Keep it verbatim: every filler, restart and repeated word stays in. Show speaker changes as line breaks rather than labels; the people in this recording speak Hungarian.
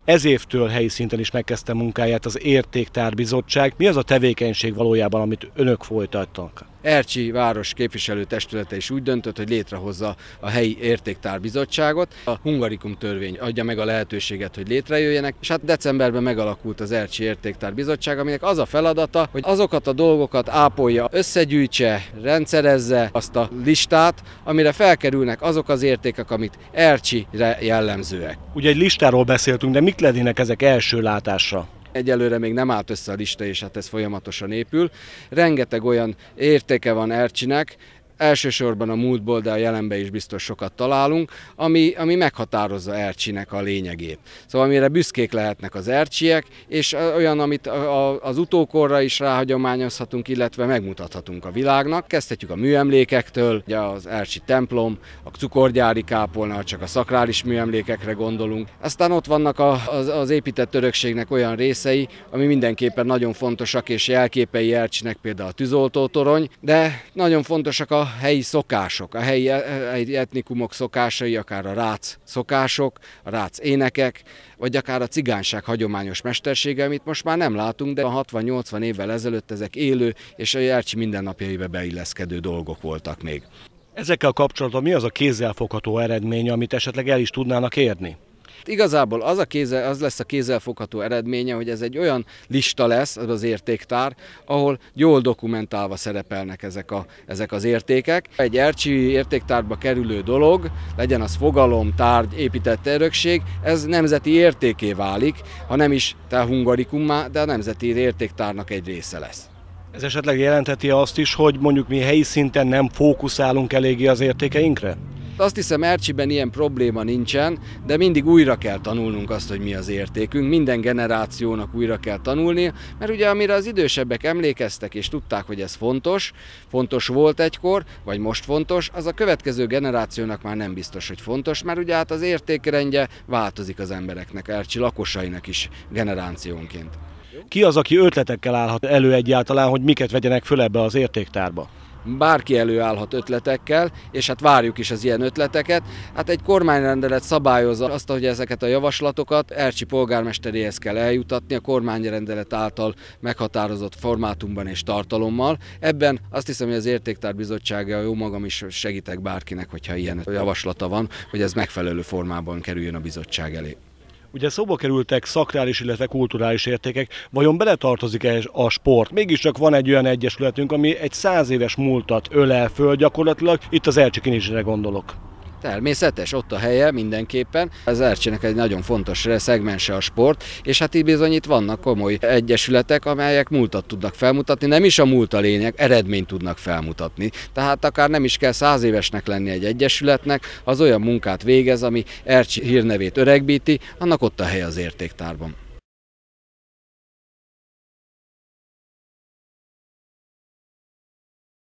Ez évtől helyi szinten is megkezdte munkáját az Értéktárbizottság. Mi az a tevékenység valójában, amit önök folytatnak?
Ercsi város képviselőtestülete is úgy döntött, hogy létrehozza a helyi értéktárbizottságot. A Hungarikum törvény adja meg a lehetőséget, hogy létrejöjjenek, és hát decemberben megalakult az Ercsi Értéktárbizottság, aminek az a feladata, hogy azokat a dolgokat ápolja, összegyűjtse, rendszerezze azt a listát, amire felkerülnek azok az értékek, amit Ercsire jellemzőek.
Ugye egy listáról beszéltünk, de mik lennének ezek első látásra?
Egyelőre még nem állt össze a lista, és hát ez folyamatosan épül. Rengeteg olyan értéke van Ercsinek, elsősorban a múltból, de a jelenben is biztos sokat találunk, ami, ami meghatározza Ercsinek a lényegét. Szóval amire büszkék lehetnek az ercsiek, és olyan, amit az utókorra is ráhagyományozhatunk, illetve megmutathatunk a világnak. Kezdhetjük a műemlékektől, ugye az ercsi templom, a cukorgyári kápolna, csak a szakrális műemlékekre gondolunk. Aztán ott vannak az, az épített örökségnek olyan részei, ami mindenképpen nagyon fontosak, és jelképei Ercsinek, például a tűzoltótorony, de nagyon fontosak a A helyi szokások, a helyi etnikumok szokásai, akár a rác szokások, a rác énekek, vagy akár a cigányság hagyományos mestersége, amit most már nem látunk, de a hatvan-nyolcvan évvel ezelőtt ezek élő és a Ercsi mindennapjaiba beilleszkedő dolgok voltak még.
Ezekkel kapcsolatban mi az a kézzelfogható eredmény, amit esetleg el is tudnának érni?
Igazából az, a kézzel, az lesz a kézzelfogható eredménye, hogy ez egy olyan lista lesz, az értéktár, ahol jól dokumentálva szerepelnek ezek, a, ezek az értékek. Egy ercsi értéktárba kerülő dolog, legyen az fogalom, tárgy, épített örökség, ez nemzeti értéké válik, ha nem is te hungarikummá, de a nemzeti értéktárnak egy része lesz.
Ez esetleg jelentheti azt is, hogy mondjuk mi helyi szinten nem fókuszálunk eléggé az értékeinkre?
Azt hiszem, Ercsiben ilyen probléma nincsen, de mindig újra kell tanulnunk azt, hogy mi az értékünk. Minden generációnak újra kell tanulnia, mert ugye amire az idősebbek emlékeztek és tudták, hogy ez fontos, fontos volt egykor, vagy most fontos, az a következő generációnak már nem biztos, hogy fontos, mert ugye hát az értékrendje változik az embereknek, Ercsi lakosainak is generációnként.
Ki az, aki ötletekkel állhat elő egyáltalán, hogy miket vegyenek föl ebbe az értéktárba?
Bárki előállhat ötletekkel, és hát várjuk is az ilyen ötleteket. Hát egy kormányrendelet szabályozza azt, hogy ezeket a javaslatokat Ercsi polgármesteréhez kell eljutatni a kormányrendelet által meghatározott formátumban és tartalommal. Ebben azt hiszem, hogy az Értéktárbizottsága, jó magam is segítek bárkinek, hogyha ilyen javaslata van, hogy ez megfelelő formában kerüljön a bizottság elé.
Ugye szóba kerültek szakrális, illetve kulturális értékek, vajon beletartozik-e a sport? Mégiscsak van egy olyan egyesületünk, ami egy száz éves múltat ölel föl gyakorlatilag, itt az Ercsi Kinizsire gondolok.
Természetes, ott a helye mindenképpen. Az Ercsinek egy nagyon fontos szegmense a sport, és hát itt bizony itt vannak komoly egyesületek, amelyek múltat tudnak felmutatni, nem is a múlt a lényeg, eredményt tudnak felmutatni. Tehát akár nem is kell száz évesnek lenni egy egyesületnek, az olyan munkát végez, ami Ercsi hírnevét öregbíti, annak ott a helye az értéktárban.